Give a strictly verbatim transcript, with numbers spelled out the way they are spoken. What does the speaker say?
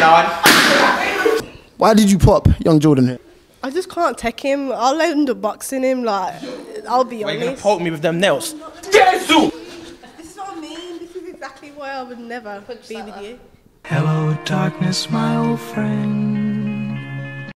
Why did you pop young Jordan here? I just can't take him. I'll end up boxing him, like, I'll be Why honest. you gonna poke me with them nails? This is what I mean. This is exactly why I would never be with you. Hello, darkness, my old friend.